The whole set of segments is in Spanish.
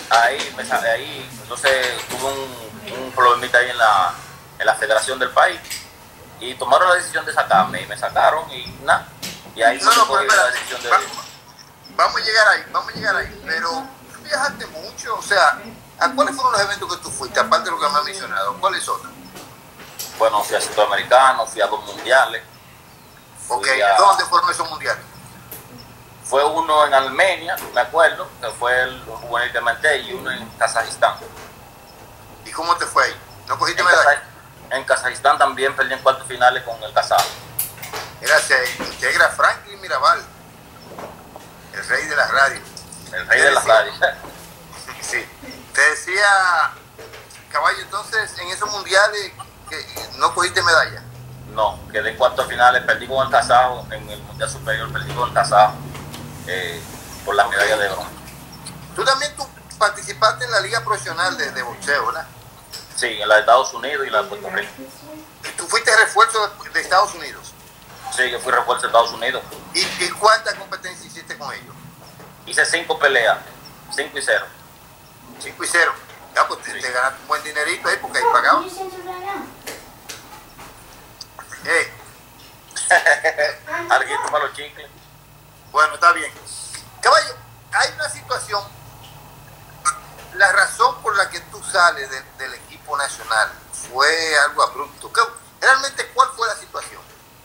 ahí entonces tuve un problemita ahí en la federación del país y tomaron la decisión de sacarme y me sacaron y nada. Y ahí No, no, pero la espérate, decisión de... vamos a llegar ahí, pero tú viajaste mucho, o sea, ¿a cuáles fueron los eventos que tú fuiste, aparte de lo que me has mencionado? ¿Cuáles otros? Bueno, fui a Centroamericano, fui a 2 mundiales. Ok, ¿dónde fueron esos mundiales? Fue uno en Armenia, me acuerdo, que fue el juvenil que menté, y uno en Kazajistán. ¿Y cómo te fue ahí? ¿No cogiste medalla? En Kazajistán también perdí en cuartos finales con el Kazaj. Mira, se integra Franklin Mirabal, el rey de las radios. El rey de las radios. Sí. Te decía, caballo, entonces en esos mundiales que no cogiste medalla. No, quedé en cuartos finales, perdí con el Kazaj, en el mundial superior perdí con el Kazaj por la medalla de bronce. Tú también participaste en la liga profesional de boxeo, ¿verdad? Sí, en la de Estados Unidos y la de Puerto Rico. ¿Tú fuiste refuerzo de Estados Unidos? Sí, yo fui refuerzo de Estados Unidos. ¿Y cuántas competencias hiciste con ellos? Hice 5 peleas, 5 y 0. 5 y 0. Ya, pues Sí. te ganaste un buen dinerito ahí porque ahí pagado. Alguien toma los chicles. Bueno, está bien. Caballo, hay una situación. La razón por la que tú sales del equipo nacional fue algo abrupto. Realmente, ¿cuál fue la situación?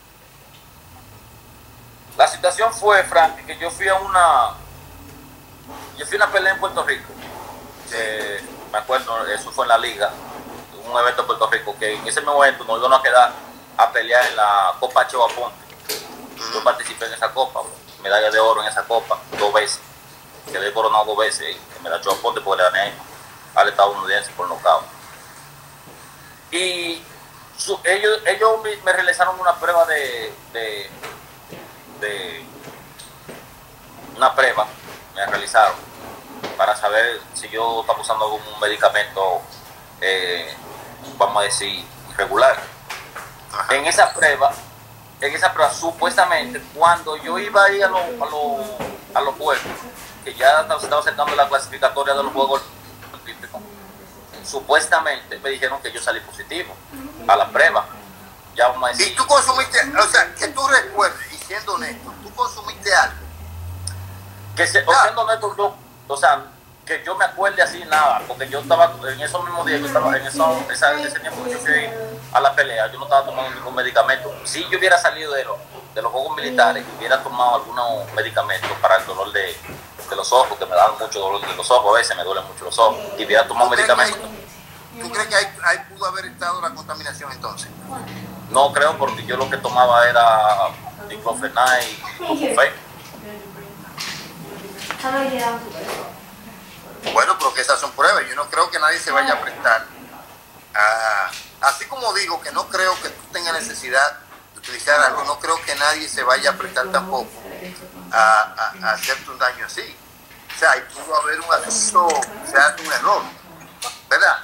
La situación fue, Frank, que yo fui a una pelea en Puerto Rico. Me acuerdo, eso fue en la liga, un evento en Puerto Rico, que en ese momento nos iban a quedar a pelear en la Copa Cheo Aponte. Yo participé en esa copa, medalla de oro en esa copa, 2 veces. Quedé coronado 2 veces en medalla Cheo Aponte porque le gané al estadounidense por nocaut. Y ellos me realizaron una prueba una prueba, me realizaron para saber si yo estaba usando algún medicamento, vamos a decir, irregular. En esa prueba, supuestamente, cuando yo iba a ir a los juegos, que ya se estaba acercando la clasificatoria de los Juegos Olímpicos, supuestamente me dijeron que yo salí positivo a la prueba. Ya vamos a decir. Y tú consumiste, o sea, que tú recuerdes, y siendo honesto, tú consumiste algo. Siendo honesto, o sea, que yo me acuerde así nada, porque yo estaba en esos mismos días, yo estaba en ese tiempo que yo fui a la pelea, yo no estaba tomando ningún medicamento. Si yo hubiera salido de los juegos militares y hubiera tomado algunos medicamentos para el dolor de los ojos, que me daban mucho dolor de los ojos, a veces me duelen mucho los ojos, y hubiera tomado medicamentos. ¿Tú crees que ahí pudo haber estado la contaminación entonces? No creo, porque yo lo que tomaba era diclofenac y ibuprofeno. Bueno, pero que esas son pruebas. Yo no creo que nadie se vaya a prestar. Así como digo que no creo que tú tengas necesidad de utilizar algo, no creo que nadie se vaya a prestar tampoco a hacerte un daño así. O sea, ahí pudo haber un asunto, o sea, un error. ¿Verdad?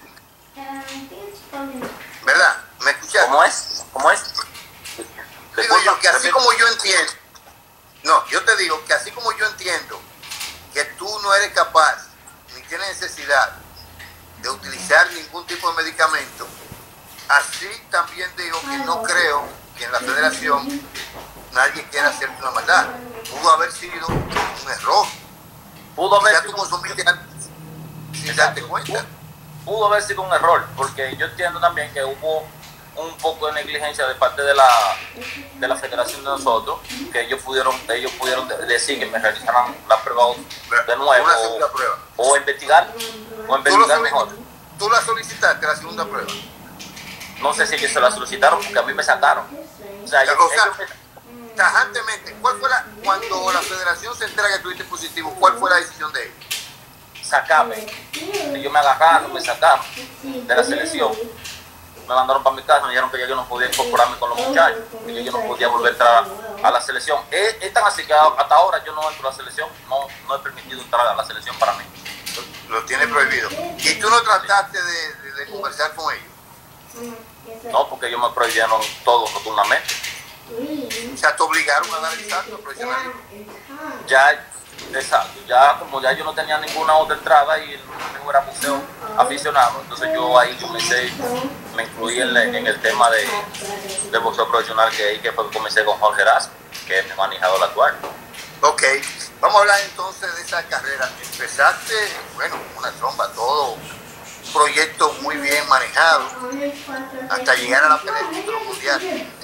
¿Verdad? ¿Me escuchas? ¿Cómo es? ¿Cómo es? Digo yo que así como yo entiendo, no, yo te digo que así como yo entiendo que tú no eres capaz ni tienes necesidad de utilizar ningún tipo de medicamento, así también digo que no creo que en la federación nadie quiera hacerte una maldad. Pudo haber sido un error. Pudo haber sido, tú consumiste algo sin darte cuenta. Pudo haber sido un error, porque yo entiendo también que hubo un poco de negligencia de parte de la federación de nosotros, que ellos pudieron decir que me realizaran la prueba de nuevo, una segunda prueba. o investigar mejor. ¿Tú la solicitaste, la segunda prueba? No sé si ellos se la solicitaron, porque a mí me sacaron. O sea, tajantemente, cuando la federación se entera que tuviste positivo, ¿cuál fue la decisión de ellos? Sacarme. Ellos me agarraron, me sacaron de la selección. Me mandaron para mi casa, me dijeron que ya yo no podía incorporarme con los muchachos, que yo no podía volver a entrar a la selección. Es tan así que hasta ahora yo no entro a la selección, no he permitido entrar a la selección para mí. Lo tiene prohibido. ¿Y tú no trataste de conversar con ellos? No, porque ellos me prohibieron todo rotundamente. O sea, te obligaron a dar el salto profesional. Ya Exacto, ya como ya yo no tenía ninguna otra entrada y no era boxeo aficionado, entonces yo ahí me incluí en el tema de boxeo profesional, que ahí que fue que comencé con Jorge Erasmo, que es mi manejador actual. Ok, vamos a hablar entonces de esa carrera. Empezaste, bueno, una tromba, todo un proyecto muy bien manejado, hasta llegar a la pelea del título mundial.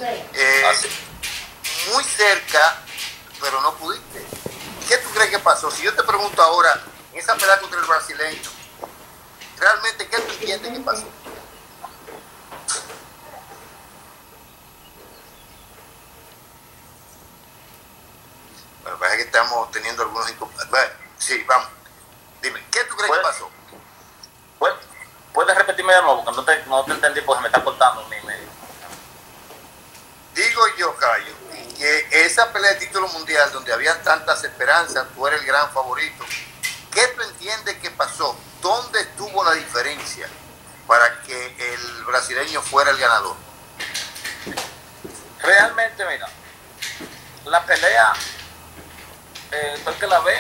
Muy cerca, pero no pudiste. ¿Qué tú crees que pasó? Si yo te pregunto ahora, en esa pelea contra el brasileño, ¿realmente qué tú entiendes que pasó? Bueno, parece que estamos teniendo algunos inconvenientes. Bueno, sí, vamos. Dime, ¿qué tú crees que pasó? ¿Puedes repetirme de nuevo? Porque no te entendí porque me está cortando mi medio. Digo yo, Cayo, que esa pelea de título mundial donde había tantas esperanzas, tú eres el gran favorito. ¿Qué tú entiendes que pasó? ¿Dónde estuvo la diferencia para que el brasileño fuera el ganador? Realmente, mira, la pelea, tú el que la ve,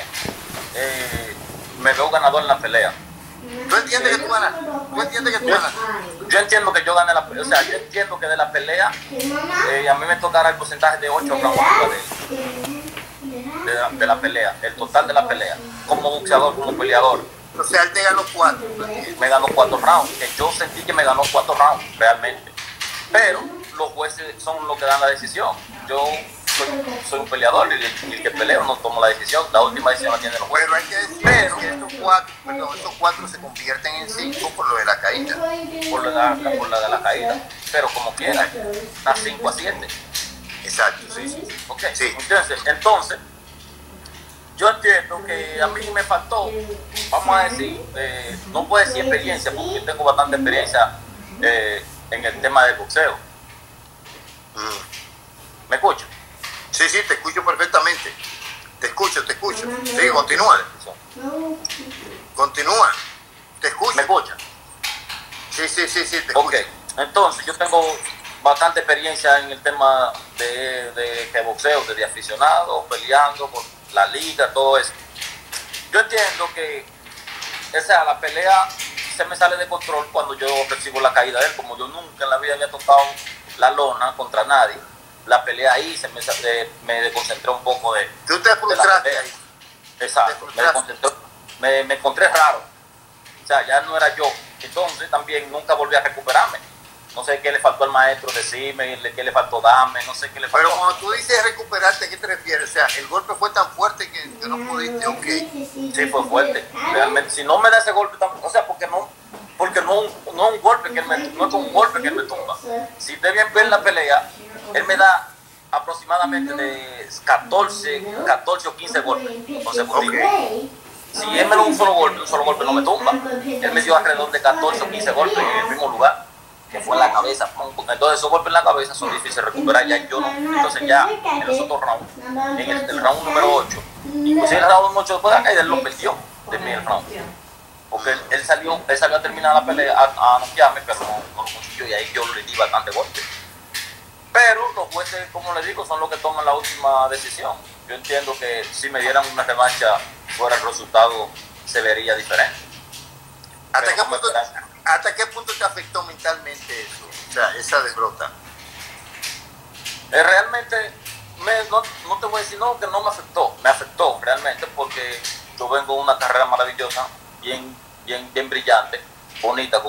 me veo ganador en la pelea. ¿Tú entiendes que tú ganas? ¿Tú entiendes que tú ganas? Yo entiendo que yo gané la pelea, o sea, yo entiendo que de la pelea, a mí me tocará el porcentaje de 8 rounds de la pelea, el total de la pelea, como boxeador, como peleador. O sea, él te ganó 4. Me ganó 4 rounds, que yo sentí que me ganó 4 rounds, realmente. Pero los jueces son los que dan la decisión. Yo soy un peleador y el que peleo no tomo la decisión. La última decisión la tienen los jueces. Pero hay que decir que estos 4 se convierten en 5 por lo de la caída. Por la de la caída. Pero como quiera, a 5 a 7. Exacto, sí. Okay. Sí. Entonces, yo entiendo que a mí me faltó, vamos a decir, no puedo decir experiencia, porque yo tengo bastante experiencia en el tema del boxeo. ¿Me escucho? Sí, te escucho perfectamente. Te escucho. Sí, continúa. Continúa. Te escucho. ¿Me escucha? Sí, te escucho. Ok, entonces yo tengo bastante experiencia en el tema de boxeo, desde aficionado, peleando por la liga, todo eso. Yo entiendo que la pelea se me sale de control cuando yo recibo la caída de él, como yo nunca en la vida había tocado la lona contra nadie. La pelea ahí me desconcentré un poco de. ¿Tú te frustraste ahí? Exacto, me encontré raro. O sea, ya no era yo. Entonces también nunca volví a recuperarme. No sé qué le faltó al maestro decirme, qué le faltó darme, no sé qué le faltó. Pero cuando tú dices recuperarte, ¿a qué te refieres? O sea, el golpe fue tan fuerte que no pudiste, ok. Sí, fue fuerte. Realmente, si no me da ese golpe, o sea, porque no es un golpe que no es un golpe que él me tumba. Si usted bien ve la pelea, él me da aproximadamente de 14 o 15 golpes consecutivos. Okay. Si él me da un solo golpe no me tumba. Él me dio alrededor de 14 o 15 golpes en el mismo lugar, que fue en la cabeza. Entonces esos golpes en la cabeza son difíciles de recuperar. Entonces ya en los otros rounds, en el round número 8, inclusive el round número 8 después de la caída, él lo perdió de mí el round. Porque él salió a terminar la pelea, a noquearme, pero no lo consiguió, y ahí yo le di bastante golpe. Pero los jueces, como les digo, son los que toman la última decisión. Yo entiendo que si me dieran una revancha, fuera el resultado se vería diferente. ¿Hasta qué punto te afectó mentalmente eso? O sea, esa derrota. Realmente, no te voy a decir que no me afectó. Me afectó realmente porque yo vengo de una carrera maravillosa, bien brillante, bonita,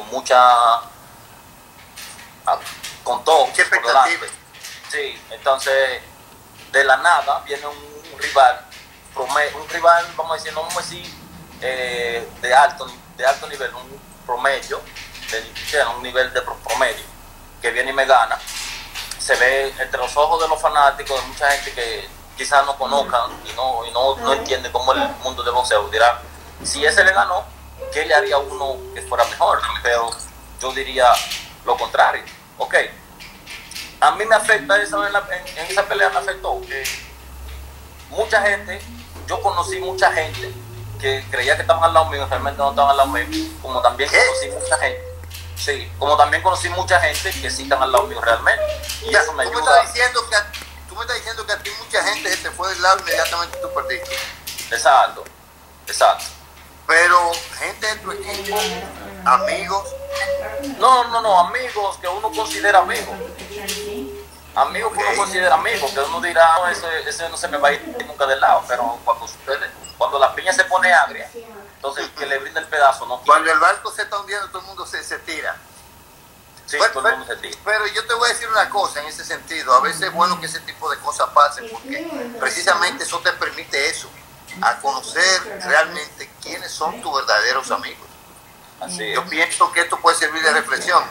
con todo por delante. Sí, entonces de la nada viene un rival, vamos a decir, no vamos a decir de alto nivel, un promedio, un nivel de promedio, que viene y me gana. Se ve entre los ojos de los fanáticos, de mucha gente que quizás no conozcan y no entiende cómo es el mundo del boxeo. Dirá, si ese le ganó, ¿qué le haría a uno que fuera mejor? Pero yo diría lo contrario. Ok, a mí me afecta en esa pelea, me afectó que mucha gente, yo conocí mucha gente que creía que estaban al lado mío, realmente no estaban al lado mío, como también conocí mucha gente. Sí, como también conocí mucha gente que sí están al lado mío realmente. Y eso me ayuda. Tú me estás diciendo que a ti mucha gente se te fue del lado, inmediatamente tú perdiste. Exacto, exacto. Pero gente de tu equipo, amigos. No, amigos que uno considera amigos. Amigos que uno considera amigos, que uno dirá, no, ese no se me va a ir nunca del lado, pero cuando la piña se pone agria, entonces el que le brinda el pedazo no quiere. Cuando el barco se está hundiendo, todo el mundo se tira. Sí, todo el mundo se tira. Pero yo te voy a decir una cosa en ese sentido. A veces es bueno que ese tipo de cosas pasen, porque precisamente eso te permite eso, a conocer realmente quiénes son tus verdaderos amigos. Así yo pienso que esto puede servir de reflexión.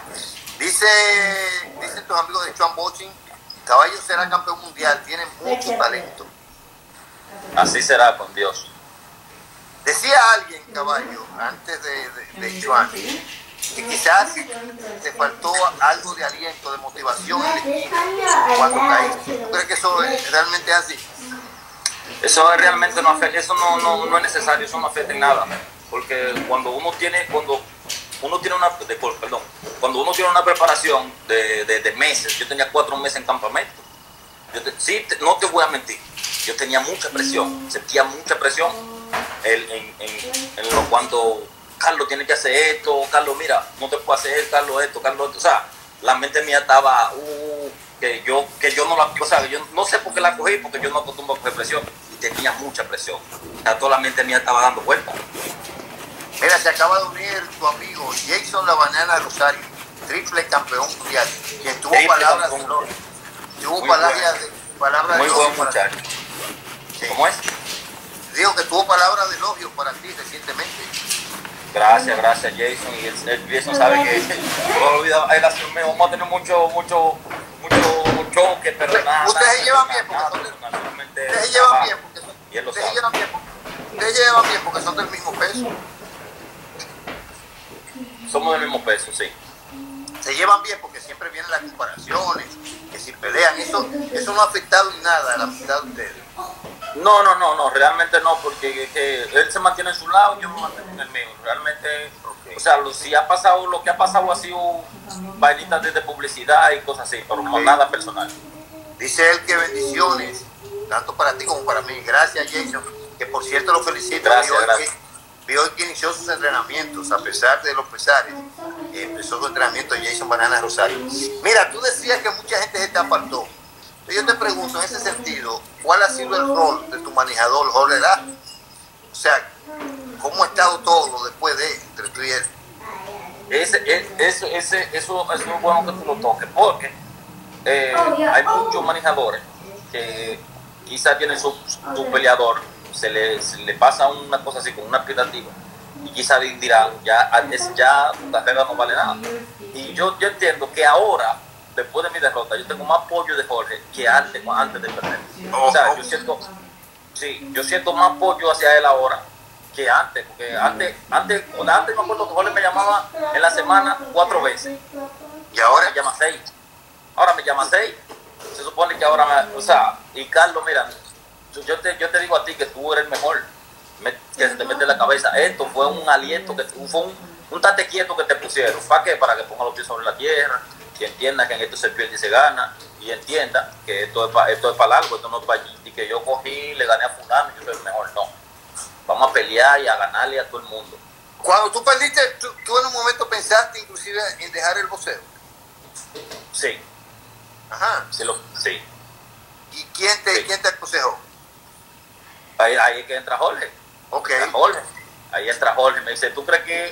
Dicen tus amigos de Chuan Boxing, Caballo será campeón mundial, tiene mucho talento. Así será con Dios. Decía alguien, Caballo, antes de Chuan, que quizás te faltó algo de aliento, de motivación en el equipo cuando caíste. ¿Tú crees que eso es realmente así? Eso realmente no afecta, eso no es necesario, eso no afecta en nada. Porque cuando uno tiene una preparación de meses, yo tenía 4 meses en campamento. No te voy a mentir, yo tenía mucha presión, sentía mucha presión cuando Carlos tiene que hacer esto, Carlos mira, no te puedo hacer esto, Carlos esto, o sea, la mente mía estaba que yo no la, o sea, yo no sé por qué la cogí, porque yo no acostumbro a coger presión y tenía mucha presión, o sea, toda la mente mía estaba dando vueltas. Mira, se acaba de unir tu amigo Jason La Banana Rosario, triple campeón mundial, quien tuvo palabras de elogio. Tuvo palabras de muy elogio. Buen muchacho. Sí. ¿Cómo es? Digo que tuvo palabras de elogio para ti recientemente. Gracias Jason, y el Jason sabe que no lo olvidaba, vamos a tener mucho choque, pero nada. Ustedes se llevan bien porque son del mismo peso. Somos del mismo peso, sí. Se llevan bien porque siempre vienen las comparaciones, que si pelean, eso no ha afectado en nada a la amistad de ustedes. No, realmente no, porque él se mantiene en su lado y yo me mantengo en el mío. Realmente, okay. O sea, si ha pasado, lo que ha pasado ha sido vainitas de publicidad y cosas así, pero no nada personal. Dice él que bendiciones, tanto para ti como para mí. Gracias, Jason, que por cierto lo felicito. Gracias. Vi hoy que inició sus entrenamientos, a pesar de los pesares. Empezó su entrenamiento Jason Banana Rosario. Mira, tú decías que mucha gente se te apartó. Yo te pregunto en ese sentido, ¿cuál ha sido el rol de tu manejador, Jorge Lara? O sea, ¿cómo ha estado todo después de entre tú y él? Eso es bueno que tú lo toques, porque hay muchos manejadores que quizás tienen su peleador, se le pasa una cosa así, con una expectativa, y quizás dirán, ya tu carrera no vale nada. Y yo entiendo que ahora, después de mi derrota, yo tengo más apoyo de Jorge que antes de perder. O sea, yo siento más apoyo hacia él ahora que antes, porque antes me acuerdo que Jorge me llamaba en la semana 4 veces. Y ahora me llama 6. Ahora me llama 6. Se supone que ahora y Carlos, mira, yo te digo a ti que tú eres el mejor, que se te mete en la cabeza. Esto fue un aliento, fue un tate quieto que te pusieron. ¿Para qué? Para que ponga los pies sobre la tierra, que entienda que en esto se pierde y se gana, y entienda que esto es para largo, esto no es para allí, y que yo cogí, le gané a fulano, yo soy el mejor. No, vamos a pelear y a ganarle a todo el mundo. Cuando tú perdiste, tú en un momento pensaste inclusive en dejar el boxeo. Sí. Ajá. Sí. ¿Y quién te aconsejó? Ahí es que entra Jorge. Ok. Ahí entra Jorge. Me dice, ¿tú crees que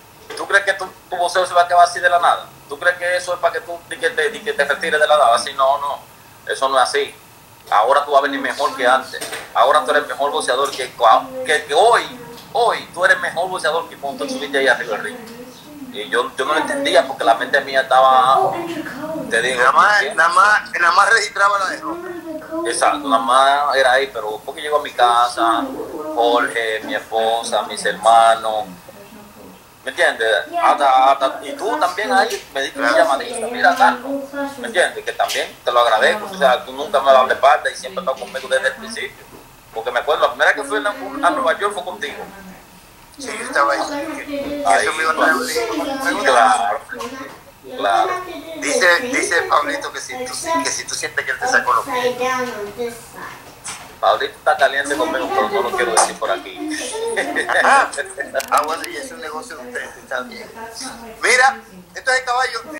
tu boxeo se va a quedar así de la nada? ¿Tú crees que eso es para que tú que te retires de la nada? Así no. Eso no es así. Ahora tú vas a venir mejor que antes. Ahora tú eres el mejor boxeador que hoy tú eres mejor boxeador que cuando tú subiste ahí arriba del ring. Y yo no lo entendía porque la mente mía estaba, te digo, nada más registraba la derrota. Exacto, nada más era ahí, pero porque llego a mi casa, Jorge, mi esposa, mis hermanos, ¿me entiendes? Y tú también ahí me diste una llamadita, mira Carlos, ¿me entiendes? Que también te lo agradezco, o sea, tú nunca me das la espalda y siempre estás conmigo desde el principio, porque me acuerdo, la primera vez que fui a Nueva York fue contigo. Sí, yo estaba ahí. Eso me iba a traer Claro. Dice Pablito que si tú sientes que él te sacó los pies. Ahorita está caliente conmigo, pero no lo quiero decir por aquí. Bueno, y es un negocio de ustedes, está bien. Mira, esto es el caballo.